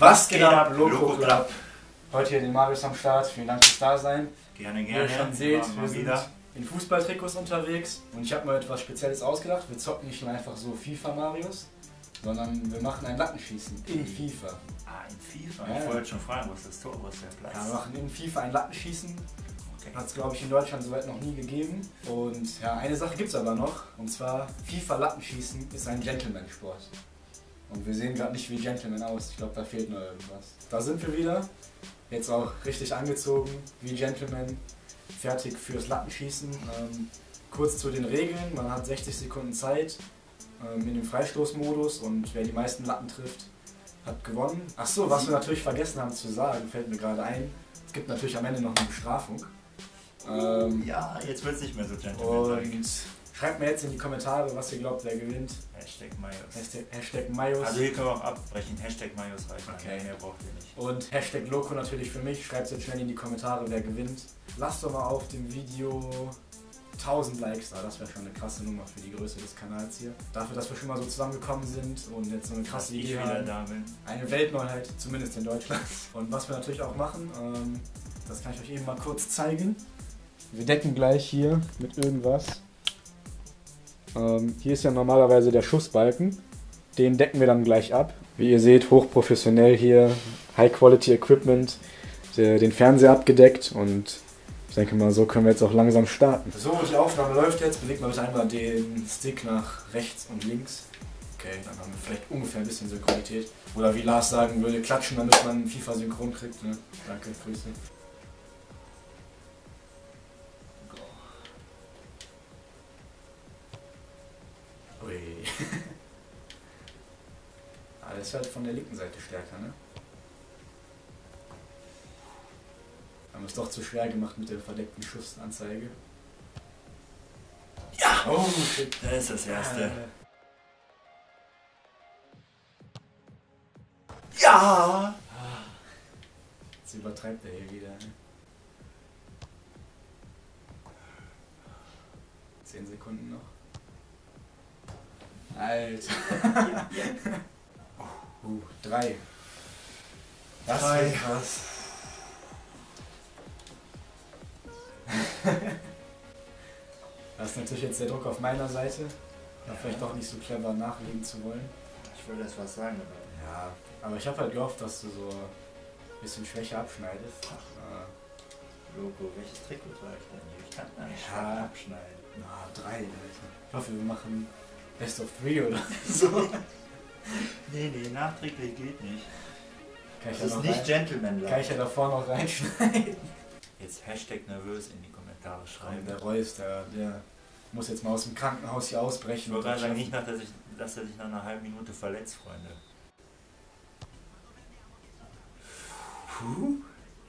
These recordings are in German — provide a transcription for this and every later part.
Was geht ab, Loco Club? Heute hier den Marius am Start. Vielen Dank fürs Dasein. Gerne, Wie ihr schon seht, wir sind in Fußballtrikots unterwegs und ich habe mir etwas Spezielles ausgedacht. Wir zocken nicht nur einfach so FIFA Marius, sondern wir machen ein Lattenschießen in FIFA. Ah, in FIFA? Ja. Ich wollte schon fragen, wo ist das Tor, wo ist der Platz? Ja, wir machen in FIFA ein Lattenschießen. Okay. Hat es, glaube ich, in Deutschland soweit noch nie gegeben. Und ja, eine Sache gibt es aber noch. Und zwar, FIFA Lattenschießen ist ein Gentleman-Sport. Und wir sehen gerade nicht wie Gentleman aus. Ich glaube, da fehlt noch irgendwas. Da sind wir wieder. Jetzt auch richtig angezogen wie Gentleman. Fertig fürs Lattenschießen. Kurz zu den Regeln. Man hat 60 Sekunden Zeit in dem Freistoßmodus. Und wer die meisten Latten trifft, hat gewonnen. Achso, was wir natürlich vergessen haben zu sagen, fällt mir gerade ein. Es gibt natürlich am Ende noch eine Bestrafung. Ja, jetzt wird es nicht mehr so Gentleman. Und schreibt mir jetzt in die Kommentare, was ihr glaubt, wer gewinnt. Hashtag Mayos. Hashtag Mayos. Also hier können wir auch abbrechen. Hashtag Mayos reicht. Okay. Mehr braucht ihr nicht. Und Hashtag Loco natürlich für mich. Schreibt jetzt schnell in die Kommentare, wer gewinnt. Lasst doch mal auf dem Video 1000 Likes da. Das wäre schon eine krasse Nummer für die Größe des Kanals hier. Dafür, dass wir schon mal so zusammengekommen sind und jetzt so eine krasse Idee haben. Da bin. Eine Weltneuheit, zumindest in Deutschland. Und was wir natürlich auch machen, das kann ich euch eben mal kurz zeigen. Wir decken gleich hier mit irgendwas. Hier ist ja normalerweise der Schussbalken. Den decken wir dann gleich ab. Wie ihr seht, hochprofessionell hier, High-Quality Equipment, den Fernseher abgedeckt und ich denke mal, so können wir jetzt auch langsam starten. So, die Aufnahme läuft jetzt. Bewegt mal bitte einmal den Stick nach rechts und links. Okay, dann haben wir vielleicht ungefähr ein bisschen Synchronität. Oder wie Lars sagen würde, klatschen, damit man FIFA synchron kriegt. Ne? Danke, Grüße. Ui. Das ist halt von der linken Seite stärker, ne? Haben wir es doch zu schwer gemacht mit der verdeckten Schussanzeige. Ja! Oh shit. Das ist das Erste. Ja! Jetzt übertreibt er hier wieder, ne? 10 Sekunden noch. Alter. 3. Das ist krass. Das ist natürlich jetzt der Druck auf meiner Seite. Ja. Vielleicht doch nicht so clever nachlegen zu wollen. Ich würde erst was sagen, aber. Ja, aber ich habe halt gehofft, dass du so ein bisschen schwächer abschneidest. Logo, welches Trikot trage ich denn hier? Ich kann gar nicht abschneiden. Na, 3, Alter. Ich hoffe, wir machen Best of 3 oder so. Nee, nachträglich geht nicht. Kann ich das ist nicht Gentleman. Kann ich ja davor noch reinschneiden. Jetzt Hashtag nervös in die Kommentare schreiben. Der Reus, der muss jetzt mal aus dem Krankenhaus hier ausbrechen. Ich wollte gerade sagen, nicht, dass er sich nach einer halben Minute verletzt, Freunde. Puh.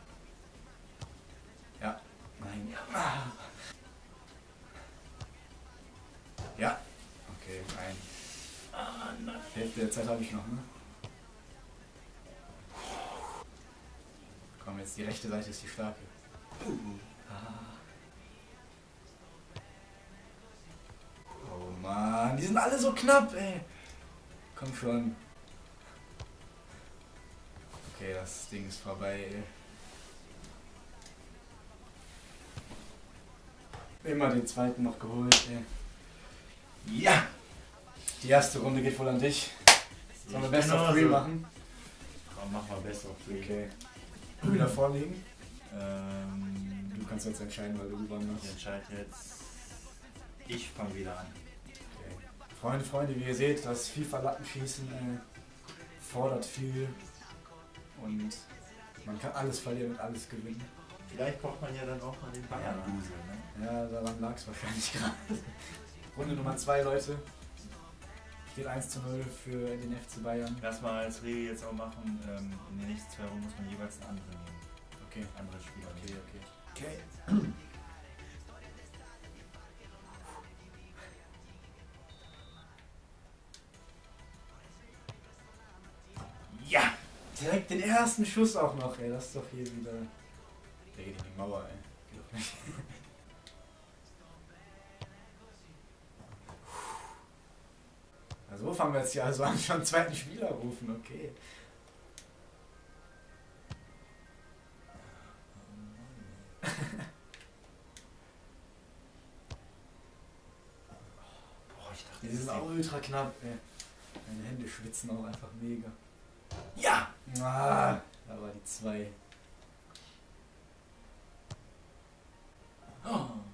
Ja. Nein. Ja. Ja. Okay, ein. Nein. Hälfte der Zeit habe ich noch, ne? Komm, jetzt die rechte Seite ist die starke. Oh Mann, die sind alle so knapp, ey. Komm schon. Okay, das Ding ist vorbei, ey. Immer den zweiten noch geholt, ey. Ja! Die erste Runde geht wohl an dich. Sollen wir Best of 3 machen? Komm, mach mal Best of 3. Okay. Wieder vorlegen? Du kannst jetzt entscheiden, weil du gewonnen hast. Ich entscheide jetzt. Ich fange wieder an. Okay. Freunde, wie ihr seht, das FIFA-Lattenschießen fordert viel und man kann alles verlieren und alles gewinnen. Vielleicht braucht man ja dann auch mal den Bayern-Dusel, ne? Ja, daran lag es wahrscheinlich gerade. Runde Nummer 2, Leute. Steht 1:0 für den FC Bayern. Lass mal als Regel jetzt auch machen, in den nächsten 2 Runden muss man jeweils einen anderen nehmen. Okay. Andere Spieler. Okay. Ja! Direkt den ersten Schuss auch noch, ey. Das ist doch hier wieder. Der geht in die Mauer, ey. Geht doch nicht. So fangen wir jetzt hier also an, schon einen zweiten Spieler rufen, okay. Das ist auch ultra knapp, ey. Meine Hände schwitzen auch einfach mega. Ja! Ah, da war die 2. Oh.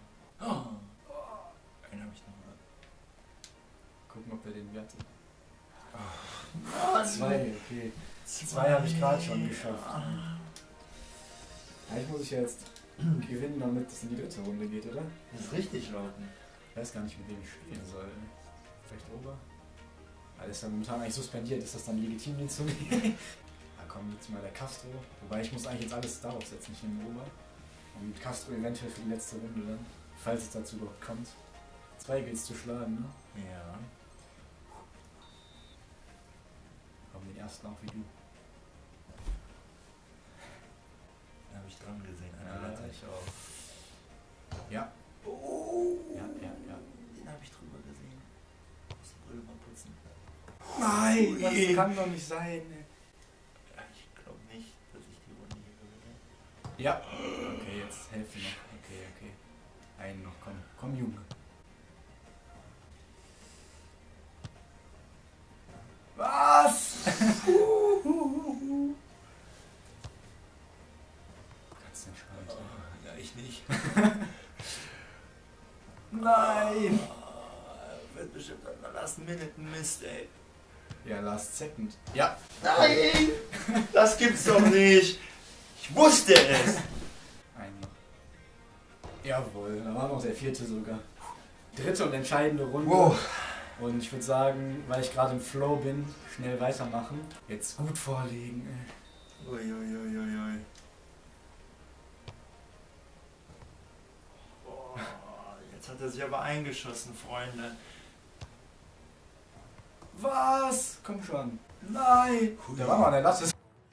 Einen habe ich noch, oder? Gucken, ob er den Wert hat. Mann. 2, okay. 2 habe ich gerade schon geschafft. Eigentlich muss ich jetzt gewinnen, damit es in die 3. Runde geht, oder? Das ist richtig, Leuten. Ich weiß gar nicht, mit wem ich spielen soll. Vielleicht Ober? Alles ja momentan eigentlich suspendiert. Ist das dann legitim, den zu nehmen? Da kommt jetzt mal der Castro. Wobei ich muss eigentlich jetzt alles darauf setzen, ich nehme Ober. Und mit Castro eventuell für die letzte Runde dann. Falls es dazu überhaupt kommt. 2 gilt es zu schlagen, ne? Ja. Komm, den ersten auch wie du. Den habe ich dran gesehen. Ich auch. Ja. Oh. Ja. Den habe ich drüber gesehen. Muss die Brille mal putzen. Nein, das kann doch nicht sein. Ja, ich glaube nicht, dass ich die Runde hier gewinne. Ja. Okay, jetzt Hälfte noch. Okay. Einen noch, komm Junge. Was? Ganz entspannt. Ja, ich nicht. Nein! Wird bestimmt an der Last Minute ein Mist, ey. Ja, Last Second. Ja. Nein! Das gibt's doch nicht! Ich wusste es! Einen noch. Jawohl, da war noch der 4. sogar. 3. und entscheidende Runde. Wow. Und ich würde sagen, weil ich gerade im Flow bin, schnell weitermachen. Jetzt gut vorlegen. Uiuiuiui. Oh, jetzt hat er sich aber eingeschossen, Freunde. Was? Komm schon. Nein! Da war mal eine Latte.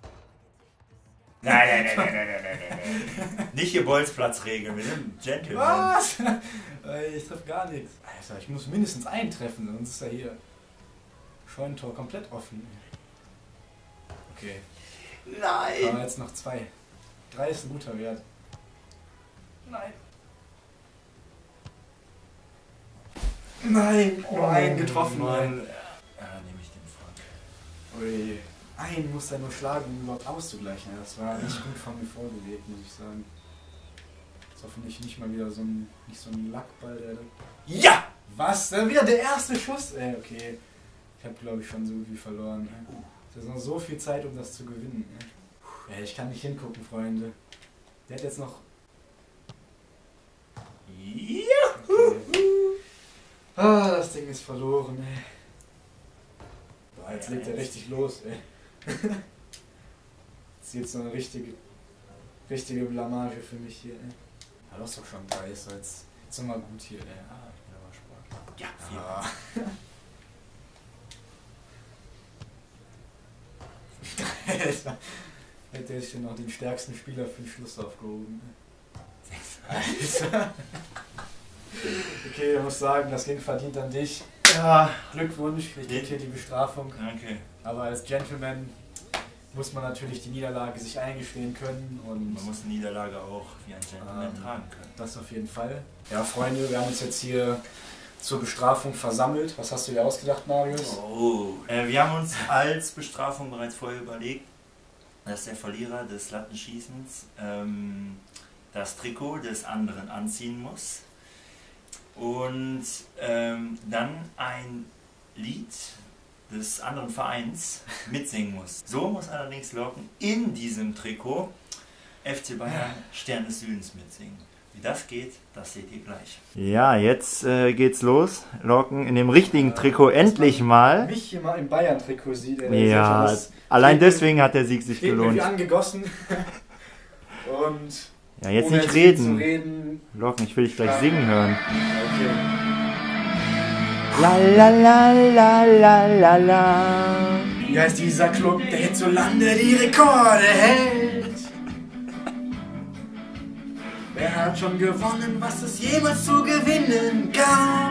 Nein. Nicht hier Bolzplatzregeln, wir sind Gentlemen. Was? Ich treffe gar nichts. Alter, ich muss mindestens einen treffen, sonst ist ja hier Scheunentor komplett offen. Okay. Nein! Aber jetzt noch 2. 3 ist ein guter Wert. Nein. Nein! Nur einen getroffen. Mann. Ja, nehme ich den Frank. Ui. Einen muss er nur schlagen, um überhaupt auszugleichen. Das war nicht gut von mir vorgelegt, muss ich sagen. Das ist hoffentlich nicht mal wieder so ein Lackball, der... Ja! Was? Dann wieder der erste Schuss? Okay. Ich habe, glaube ich, schon so gut wie verloren. Es ist noch so viel Zeit, um das zu gewinnen. Ja, ich kann nicht hingucken, Freunde. Der hat jetzt noch... Ja! Okay. Ah, das Ding ist verloren, ey. Boah, jetzt legt er richtig los, ey. Das ist jetzt so eine richtige Blamage für mich hier, ey. Ja, das ist doch schon geil, ist jetzt mal gut hier, ey. Ah, der war Sport. Ja, Alter, hätte ich hier noch den stärksten Spieler für den Schluss aufgehoben. Alter. Okay, ich muss sagen, das ging verdient an dich. Ja. Glückwunsch, ich kriege hier die Bestrafung. Danke. Aber als Gentleman muss man natürlich die Niederlage sich eingestehen können. Und man muss die Niederlage auch wie ein Gentleman tragen können. Das auf jeden Fall. Ja, Freunde, wir haben uns jetzt hier zur Bestrafung versammelt. Was hast du dir ausgedacht, Marius? Wir haben uns als Bestrafung bereits vorher überlegt, dass der Verlierer des Lattenschießens das Trikot des anderen anziehen muss und dann ein Lied des anderen Vereins mitsingen muss. So muss allerdings Lorken in diesem Trikot FC Bayern Stern des Südens mitsingen. Wie das geht, das seht ihr gleich. Ja, jetzt geht's los. Lorken in dem richtigen Trikot endlich mal. Mich hier mal im Bayern-Trikot sieht. Ja, allein deswegen hat der Sieg sich gelohnt. Wie angegossen. Und ja, jetzt nicht reden. Lorken, ich will dich gleich singen hören. Okay. La la la la la la la. Wie heißt dieser Club, der hierzulande die Rekorde hält? Wer hat schon gewonnen, was es jemals zu gewinnen gab?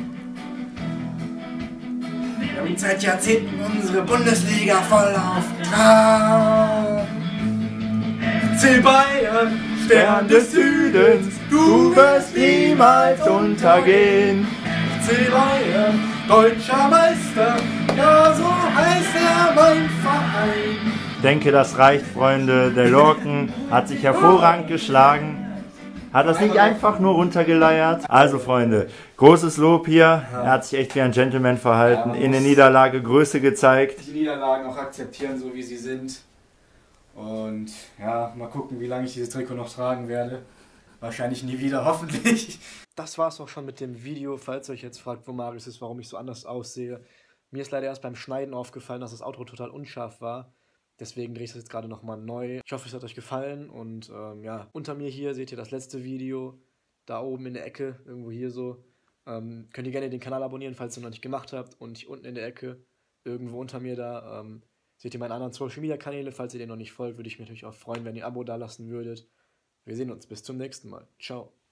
Wir haben seit Jahrzehnten unsere Bundesliga voll auf Trab. FC Bayern, Stern des Südens, du wirst niemals untergehen. FC Bayern, Deutscher Meister, ja so heißt er mein Verein. Ich denke, das reicht, Freunde. Der Lorcan hat sich hervorragend geschlagen. Hat das nicht einfach nur runtergeleiert? Also, Freunde, großes Lob hier. Er hat sich echt wie ein Gentleman verhalten. In der Niederlage Größe gezeigt. Die Niederlagen auch akzeptieren, so wie sie sind. Und ja, mal gucken, wie lange ich dieses Trikot noch tragen werde. Wahrscheinlich nie wieder, hoffentlich. Das war's auch schon mit dem Video. Falls ihr euch jetzt fragt, wo Marius ist, warum ich so anders aussehe. Mir ist leider erst beim Schneiden aufgefallen, dass das Outro total unscharf war. Deswegen drehe ich das jetzt gerade nochmal neu. Ich hoffe, es hat euch gefallen. Und ja, unter mir hier seht ihr das letzte Video. Da oben in der Ecke, irgendwo hier so. Könnt ihr gerne den Kanal abonnieren, falls ihr noch nicht gemacht habt. Und hier unten in der Ecke, irgendwo unter mir da, seht ihr meine anderen Social Media Kanäle. Falls ihr denen noch nicht folgt, würde ich mich natürlich auch freuen, wenn ihr ein Abo da lassen würdet. Wir sehen uns bis zum nächsten Mal. Ciao.